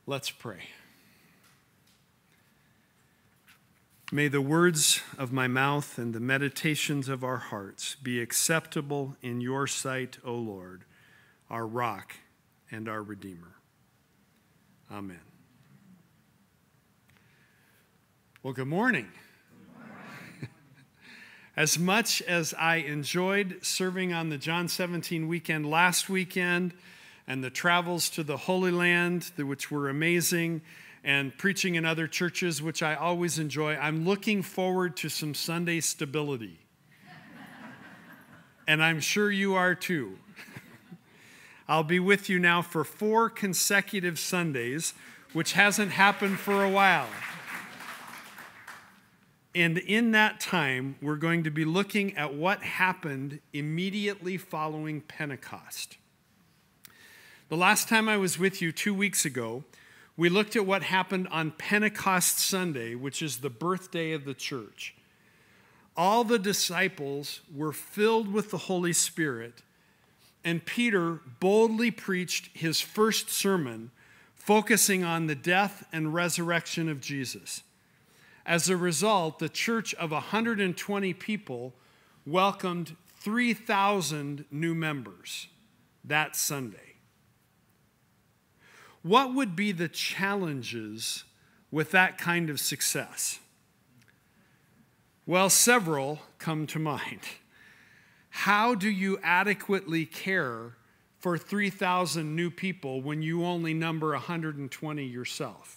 Let's pray. May the words of my mouth and the meditations of our hearts be acceptable in your sight, O Lord, our rock and our Redeemer. Amen. Well, good morning. As much as I enjoyed serving on the John 17 weekend last weekend and the travels to the Holy Land, which were amazing, and preaching in other churches, which I always enjoy, I'm looking forward to some Sunday stability. And I'm sure you are too. I'll be with you now for 4 consecutive Sundays, which hasn't happened for a while. And in that time, we're going to be looking at what happened immediately following Pentecost. The last time I was with you 2 weeks ago, we looked at what happened on Pentecost Sunday, which is the birthday of the church. All the disciples were filled with the Holy Spirit, and Peter boldly preached his first sermon, focusing on the death and resurrection of Jesus. As a result, the church of 120 people welcomed 3,000 new members that Sunday. What would be the challenges with that kind of success? Well, several come to mind. How do you adequately care for 3,000 new people when you only number 120 yourself?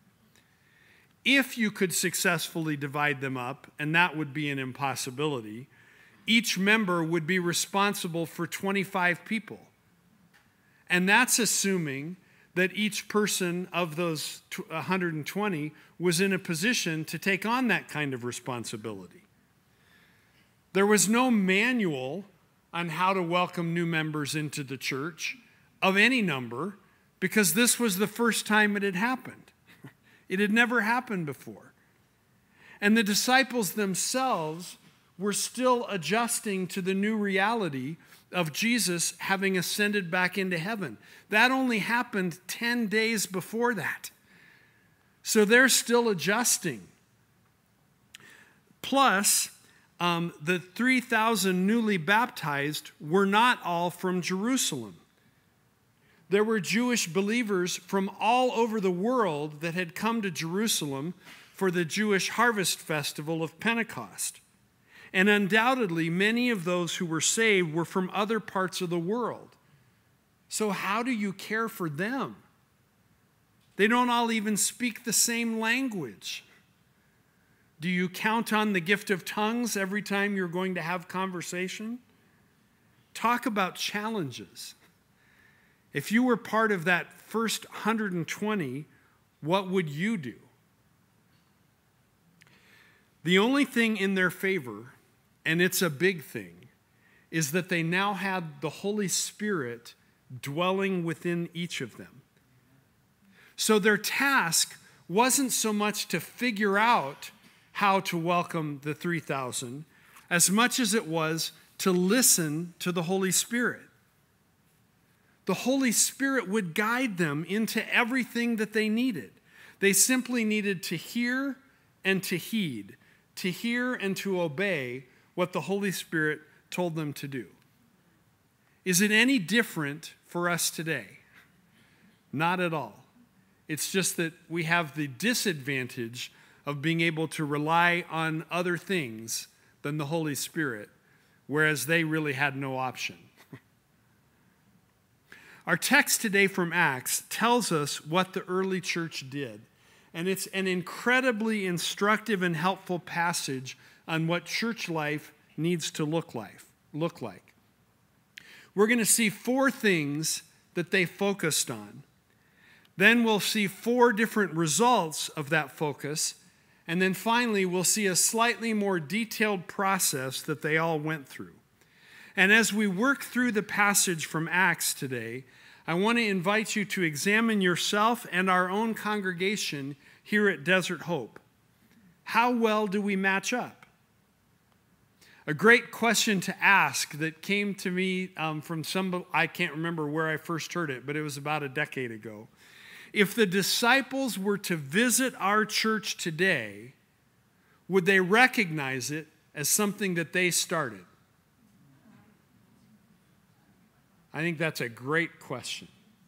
If you could successfully divide them up, and that would be an impossibility, each member would be responsible for 25 people. And that's assuming that each person of those 120 was in a position to take on that kind of responsibility. There was no manual on how to welcome new members into the church of any number, because this was the first time it had happened. It had never happened before. And the disciples themselves were still adjusting to the new reality of Jesus having ascended back into heaven. That only happened 10 days before that. So they're still adjusting. Plus, the 3,000 newly baptized were not all from Jerusalem. There were Jewish believers from all over the world that had come to Jerusalem for the Jewish harvest festival of Pentecost. And undoubtedly, many of those who were saved were from other parts of the world. So how do you care for them? They don't all even speak the same language. Do you count on the gift of tongues every time you're going to have conversation? Talk about challenges. If you were part of that first 120, what would you do? The only thing in their favor, and it's a big thing, is that they now had the Holy Spirit dwelling within each of them. So their task wasn't so much to figure out how to welcome the 3,000 as much as it was to listen to the Holy Spirit. The Holy Spirit would guide them into everything that they needed. They simply needed to hear and to heed, to hear and to obey what the Holy Spirit told them to do. Is it any different for us today? Not at all. It's just that we have the disadvantage of being able to rely on other things than the Holy Spirit, whereas they really had no option. Our text today from Acts tells us what the early church did, and it's an incredibly instructive and helpful passage on what church life needs to look like. We're going to see 4 things that they focused on. Then we'll see 4 different results of that focus, and then finally we'll see a slightly more detailed process that they all went through. And as we work through the passage from Acts today, I want to invite you to examine yourself and our own congregation here at Desert Hope. How well do we match up? A great question to ask that came to me from somebody, I can't remember where I first heard it, but it was about a decade ago, If the disciples were to visit our church today, would they recognize it as something that they started? I think that's a great question.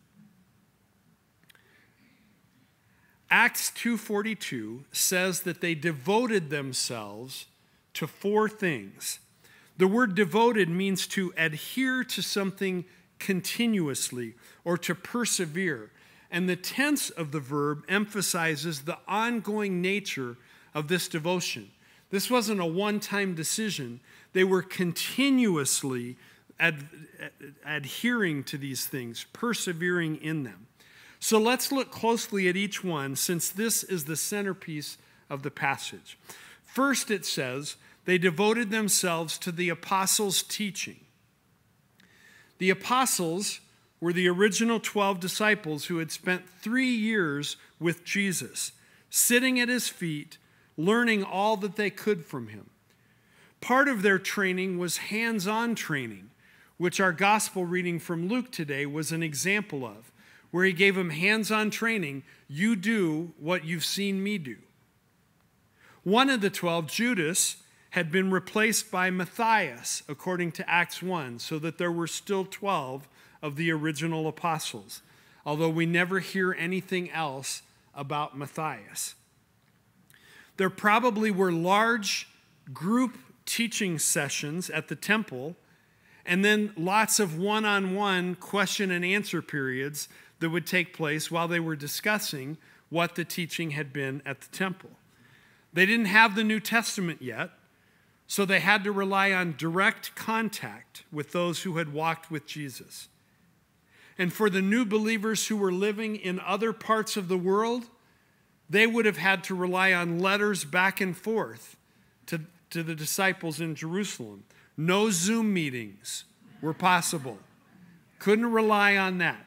Acts 2:42 says that they devoted themselves to 4 things. The word devoted means to adhere to something continuously or to persevere. And the tense of the verb emphasizes the ongoing nature of this devotion. This wasn't a one-time decision. They were continuously adhering to these things, persevering in them. So let's look closely at each one, since this is the centerpiece of the passage. First, it says, they devoted themselves to the apostles' teaching. The apostles were the original 12 disciples who had spent 3 years with Jesus, sitting at his feet, learning all that they could from him. Part of their training was hands-on training, which our gospel reading from Luke today was an example of, where he gave them hands-on training. You do what you've seen me do. One of the 12, Judas, had been replaced by Matthias, according to Acts 1, so that there were still 12 of the original apostles, although we never hear anything else about Matthias. There probably were large group teaching sessions at the temple, and then lots of one-on-one question and answer periods that would take place while they were discussing what the teaching had been at the temple. They didn't have the New Testament yet, so they had to rely on direct contact with those who had walked with Jesus. And for the new believers who were living in other parts of the world, they would have had to rely on letters back and forth to the disciples in Jerusalem. No Zoom meetings were possible. Couldn't rely on that.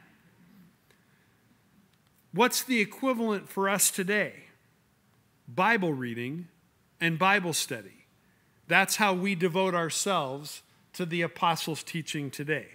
What's the equivalent for us today? Bible reading and Bible study. That's how we devote ourselves to the apostles' teaching today.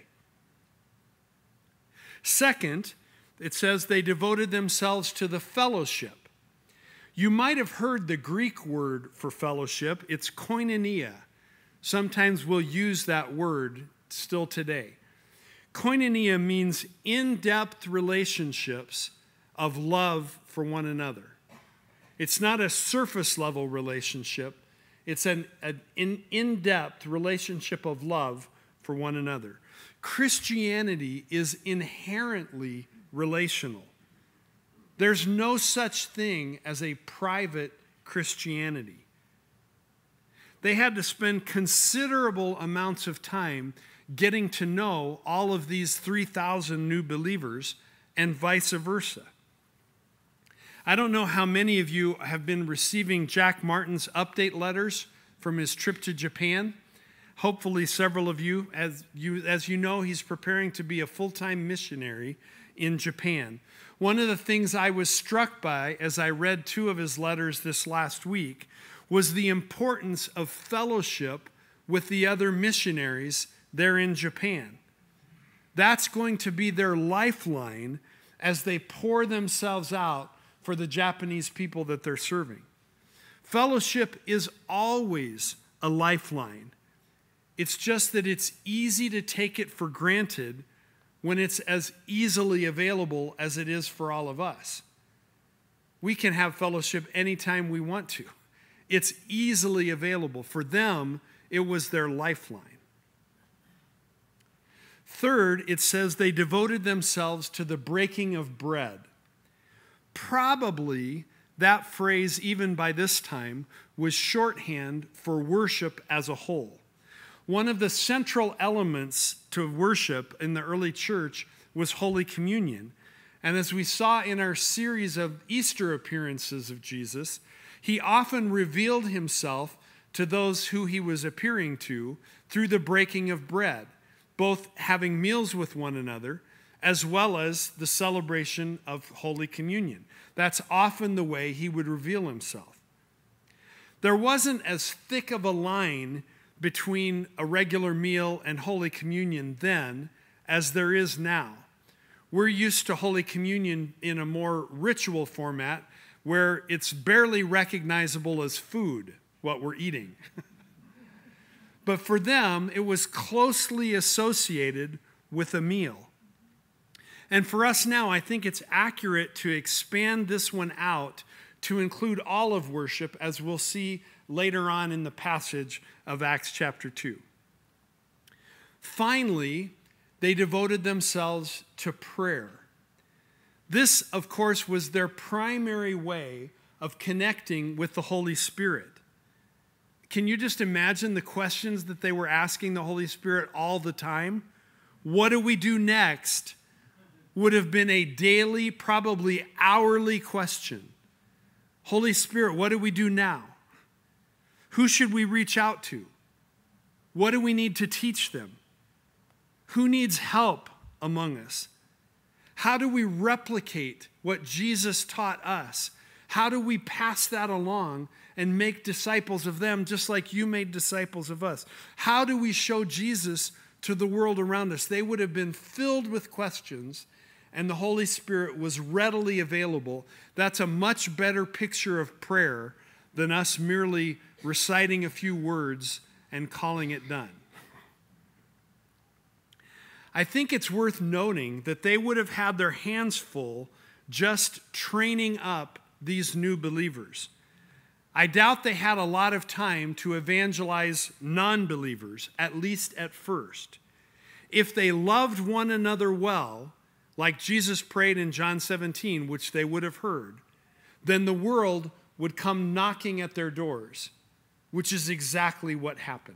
Second, it says they devoted themselves to the fellowship. You might have heard the Greek word for fellowship. It's koinonia. Sometimes we'll use that word still today. Koinonia means in-depth relationships of love for one another. It's not a surface-level relationship. It's an in-depth relationship of love for one another. Christianity is inherently relational. There's no such thing as a private Christianity. They had to spend considerable amounts of time getting to know all of these 3,000 new believers and vice versa. I don't know how many of you have been receiving Jack Martin's update letters from his trip to Japan. Hopefully several of you. As you know, he's preparing to be a full-time missionary in Japan. One of the things I was struck by as I read 2 of his letters this last week was the importance of fellowship with the other missionaries there in Japan. That's going to be their lifeline as they pour themselves out for the Japanese people that they're serving. Fellowship is always a lifeline. It's just that it's easy to take it for granted when it's as easily available as it is for all of us. We can have fellowship anytime we want to. It's easily available. For them, it was their lifeline. Third, it says they devoted themselves to the breaking of bread. Probably that phrase, even by this time, was shorthand for worship as a whole. One of the central elements to worship in the early church was Holy Communion. And as we saw in our series of Easter appearances of Jesus, he often revealed himself to those who he was appearing to through the breaking of bread, both having meals with one another as well as the celebration of Holy Communion. That's often the way he would reveal himself. There wasn't as thick of a line between a regular meal and Holy Communion then as there is now. We're used to Holy Communion in a more ritual format where it's barely recognizable as food, what we're eating. But for them, it was closely associated with a meal. And for us now, I think it's accurate to expand this one out to include all of worship, as we'll see later on in the passage of Acts chapter 2. Finally, they devoted themselves to prayer. This, of course, was their primary way of connecting with the Holy Spirit. Can you just imagine the questions that they were asking the Holy Spirit all the time? What do we do next? Would have been a daily, probably hourly question. Holy Spirit, what do we do now? Who should we reach out to? What do we need to teach them? Who needs help among us? How do we replicate what Jesus taught us? How do we pass that along and make disciples of them just like you made disciples of us? How do we show Jesus to the world around us? They would have been filled with questions, and the Holy Spirit was readily available. That's a much better picture of prayer than us merely reciting a few words and calling it done. I think it's worth noting that they would have had their hands full just training up these new believers. I doubt they had a lot of time to evangelize non-believers, at least at first. If they loved one another well, like Jesus prayed in John 17, which they would have heard, then the world would come knocking at their doors, which is exactly what happened.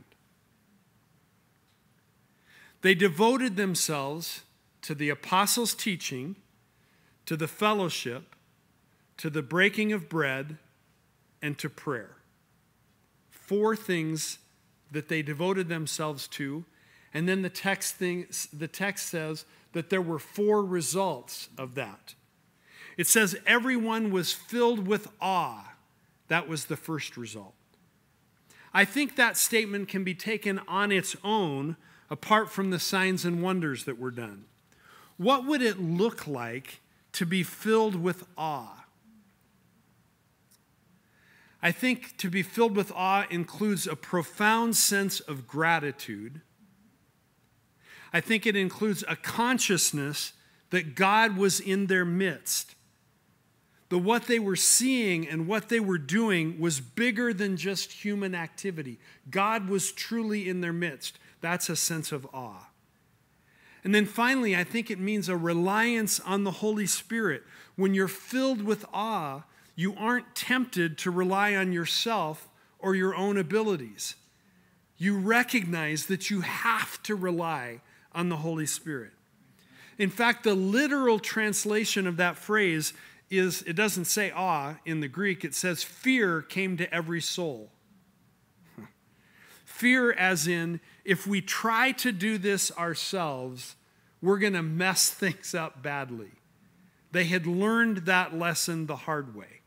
They devoted themselves to the apostles' teaching, to the fellowship, to the breaking of bread, and to prayer. 4 things that they devoted themselves to, and then the text says that there were 4 results of that. It says everyone was filled with awe. That was the first result. I think that statement can be taken on its own, apart from the signs and wonders that were done. What would it look like to be filled with awe? I think to be filled with awe includes a profound sense of gratitude. I think it includes a consciousness that God was in their midst. That what they were seeing and what they were doing was bigger than just human activity. God was truly in their midst. That's a sense of awe. And then finally, I think it means a reliance on the Holy Spirit. When you're filled with awe, you aren't tempted to rely on yourself or your own abilities. You recognize that you have to rely on the Holy Spirit. In fact, the literal translation of that phrase is, it doesn't say awe in the Greek, it says fear came to every soul. Fear as in, if we try to do this ourselves, we're going to mess things up badly. They had learned that lesson the hard way.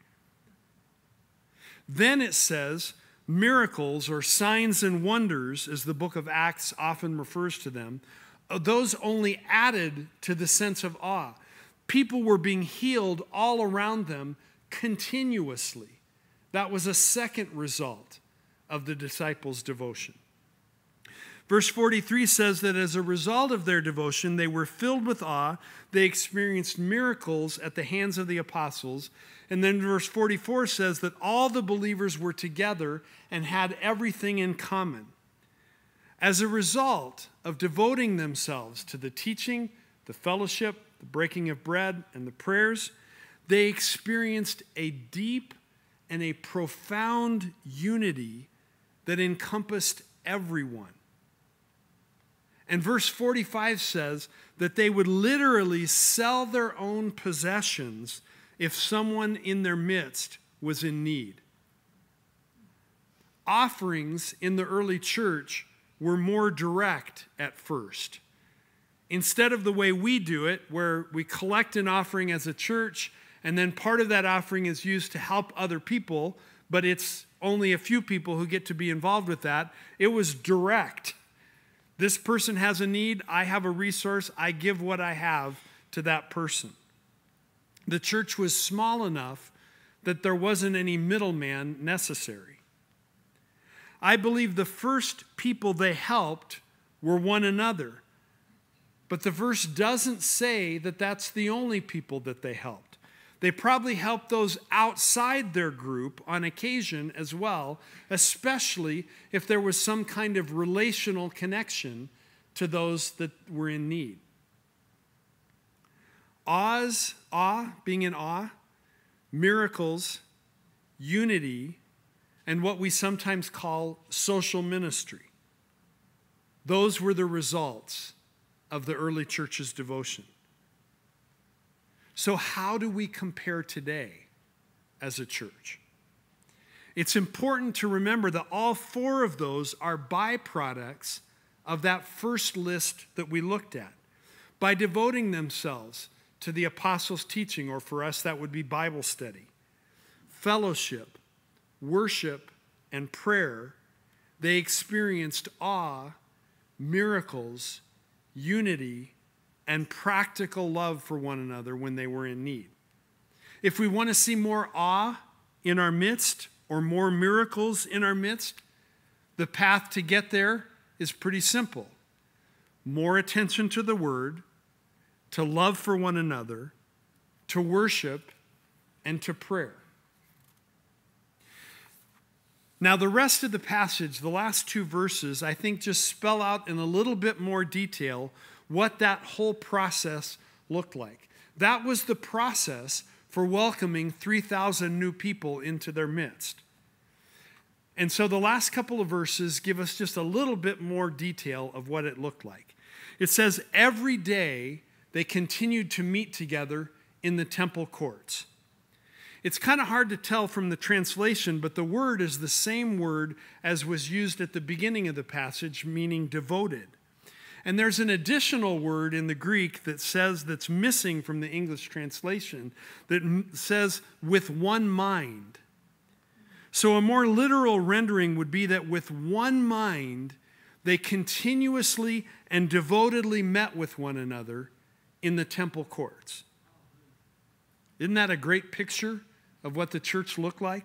Then it says, miracles or signs and wonders, as the book of Acts often refers to them, those only added to the sense of awe. People were being healed all around them continuously. That was a second result of the disciples' devotion. Verse 43 says that as a result of their devotion, they were filled with awe. They experienced miracles at the hands of the apostles. And then verse 44 says that all the believers were together and had everything in common. As a result of devoting themselves to the teaching, the fellowship, the breaking of bread, and the prayers, they experienced a deep and a profound unity that encompassed everyone. And verse 45 says that they would literally sell their own possessions if someone in their midst was in need. Offerings in the early church were more direct at first. Instead of the way we do it, where we collect an offering as a church, and then part of that offering is used to help other people, but it's only a few people who get to be involved with that, it was direct. This person has a need, I have a resource, I give what I have to that person. The church was small enough that there wasn't any middleman necessary. I believe the first people they helped were one another. But the verse doesn't say that that's the only people that they helped. They probably helped those outside their group on occasion as well, especially if there was some kind of relational connection to those that were in need. Awe, being in awe, miracles, unity, and what we sometimes call social ministry. Those were the results of the early church's devotion. So how do we compare today as a church? It's important to remember that all four of those are byproducts of that first list that we looked at. By devoting themselves to the apostles' teaching, or for us that would be Bible study, fellowship, worship, and prayer, they experienced awe, miracles, unity, and practical love for one another when they were in need. If we want to see more awe in our midst or more miracles in our midst, the path to get there is pretty simple. More attention to the Word, to love for one another, to worship, and to prayer. Now, the rest of the passage, the last two verses, I think just spell out in a little bit more detail what that whole process looked like. That was the process for welcoming 3,000 new people into their midst. And so the last couple of verses give us just a little bit more detail of what it looked like. It says, every day they continued to meet together in the temple courts. It's kind of hard to tell from the translation, but the word is the same word as was used at the beginning of the passage, meaning devoted. And there's an additional word in the Greek that's missing from the English translation that says with one mind. So a more literal rendering would be that with one mind, they continuously and devotedly met with one another in the temple courts. Isn't that a great picture of what the church looked like?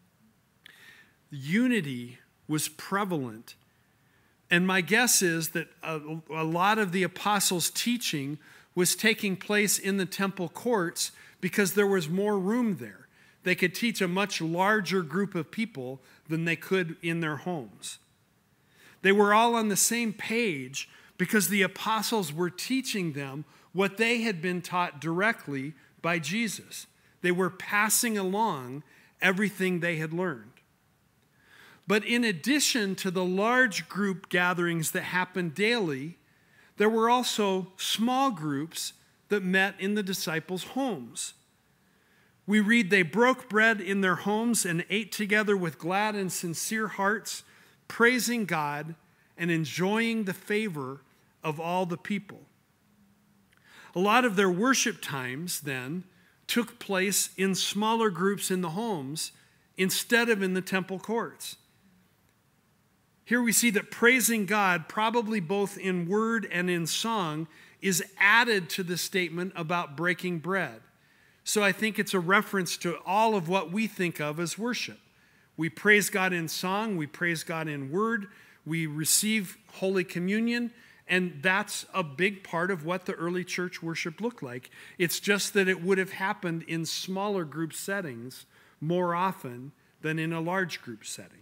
Unity was prevalent. And my guess is that a lot of the apostles' teaching was taking place in the temple courts because there was more room there. They could teach a much larger group of people than they could in their homes. They were all on the same page because the apostles were teaching them what they had been taught directly by Jesus. They were passing along everything they had learned. But in addition to the large group gatherings that happened daily, there were also small groups that met in the disciples' homes. We read they broke bread in their homes and ate together with glad and sincere hearts, praising God and enjoying the favor of all the people. A lot of their worship times then took place in smaller groups in the homes instead of in the temple courts. Here we see that praising God, probably both in word and in song, is added to the statement about breaking bread. So I think it's a reference to all of what we think of as worship. We praise God in song, we praise God in word, we receive Holy Communion, and that's a big part of what the early church worship looked like. It's just that it would have happened in smaller group settings more often than in a large group setting.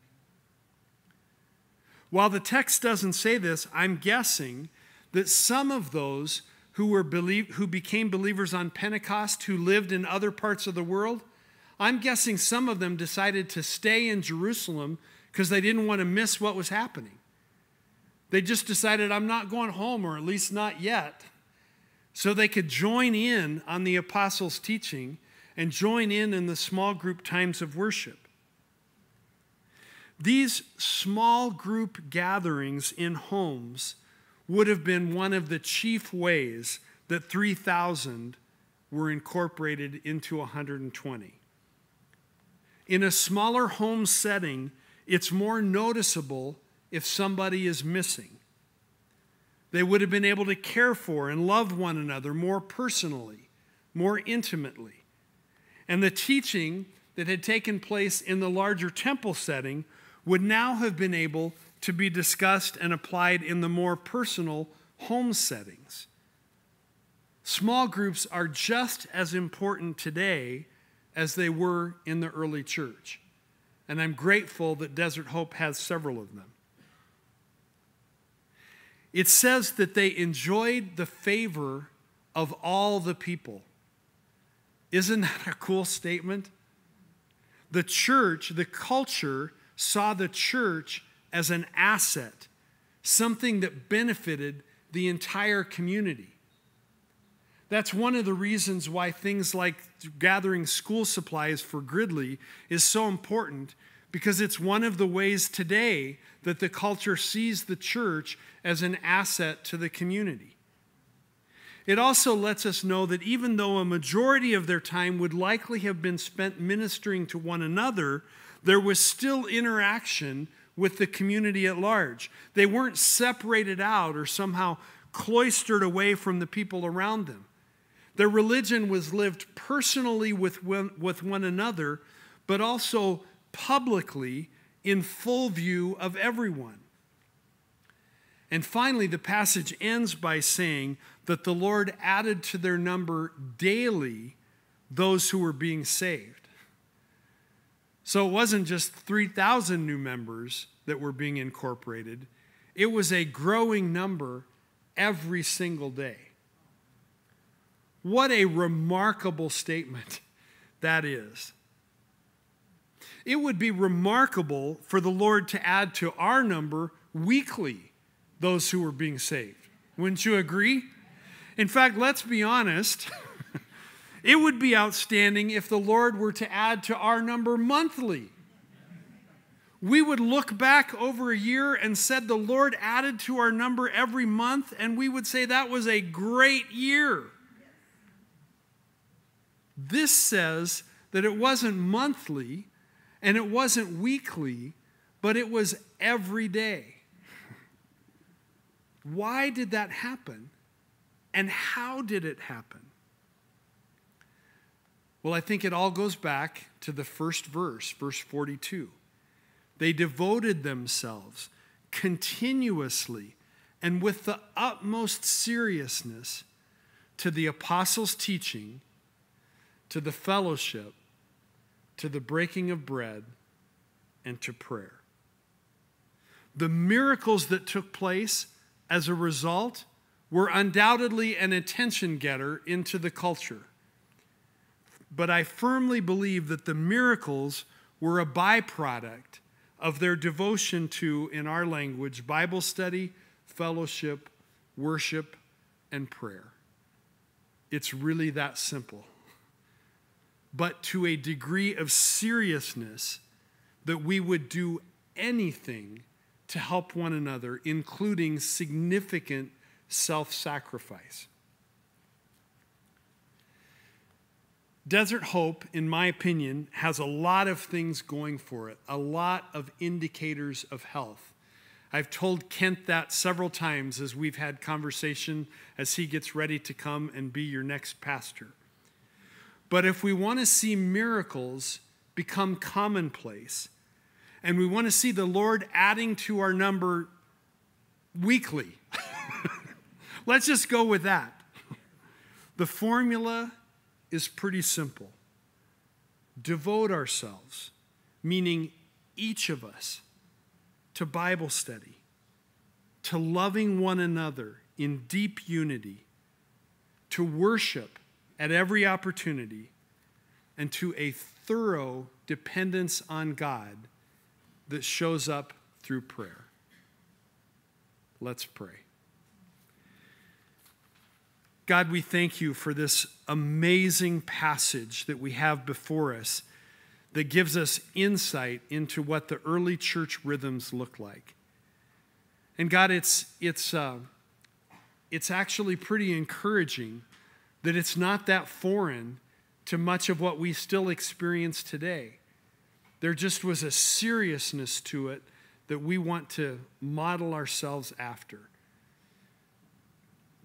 While the text doesn't say this, I'm guessing that some of those who became believers on Pentecost, who lived in other parts of the world, I'm guessing some of them decided to stay in Jerusalem because they didn't want to miss what was happening. They just decided, I'm not going home, or at least not yet, so they could join in on the apostles' teaching and join in the small group times of worship. These small group gatherings in homes would have been one of the chief ways that 3,000 were incorporated into 120. In a smaller home setting, it's more noticeable if somebody is missing. They would have been able to care for and love one another more personally, more intimately. And the teaching that had taken place in the larger temple setting would now have been able to be discussed and applied in the more personal home settings. Small groups are just as important today as they were in the early church. And I'm grateful that Desert Hope has several of them. It says that they enjoyed the favor of all the people. Isn't that a cool statement? The church, the culture, saw the church as an asset, something that benefited the entire community. That's one of the reasons why things like gathering school supplies for Gridley is so important, because it's one of the ways today that the culture sees the church as an asset to the community. It also lets us know that even though a majority of their time would likely have been spent ministering to one another, there was still interaction with the community at large. They weren't separated out or somehow cloistered away from the people around them. Their religion was lived personally with one another, but also publicly in full view of everyone. And finally, the passage ends by saying that the Lord added to their number daily those who were being saved. So it wasn't just 3,000 new members that were being incorporated. It was a growing number every single day. What a remarkable statement that is. It would be remarkable for the Lord to add to our number weekly those who were being saved. Wouldn't you agree? In fact, let's be honest. It would be outstanding if the Lord were to add to our number monthly. We would look back over a year and said the Lord added to our number every month, and we would say that was a great year. This says that it wasn't monthly and it wasn't weekly, but it was every day. Why did that happen? And how did it happen? Well, I think it all goes back to the first verse, verse 42. They devoted themselves continuously and with the utmost seriousness to the apostles' teaching, to the fellowship, to the breaking of bread, and to prayer. The miracles that took place as a result were undoubtedly an attention getter into the culture. But I firmly believe that the miracles were a byproduct of their devotion to, in our language, Bible study, fellowship, worship, and prayer. It's really that simple. But to a degree of seriousness that we would do anything to help one another, including significant self-sacrifice. Desert Hope, in my opinion, has a lot of things going for it, a lot of indicators of health. I've told Kent that several times as we've had conversation as he gets ready to come and be your next pastor. But if we want to see miracles become commonplace, and we want to see the Lord adding to our number weekly, let's just go with that. The formula is pretty simple. Devote ourselves, meaning each of us, to Bible study, to loving one another in deep unity, to worship at every opportunity, and to a thorough dependence on God that shows up through prayer. Let's pray. God, we thank you for this amazing passage that we have before us that gives us insight into what the early church rhythms look like. And God, it's actually pretty encouraging that it's not that foreign to much of what we still experience today. There just was a seriousness to it that we want to model ourselves after.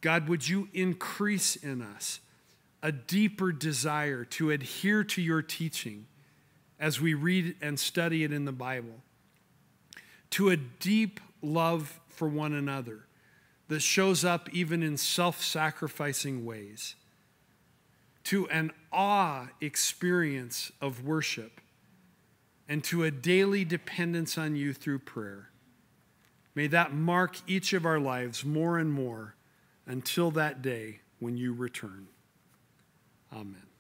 God, would you increase in us a deeper desire to adhere to your teaching as we read and study it in the Bible, to a deep love for one another that shows up even in self-sacrificing ways, to an awe experience of worship, and to a daily dependence on you through prayer. May that mark each of our lives more and more until that day when you return. Amen.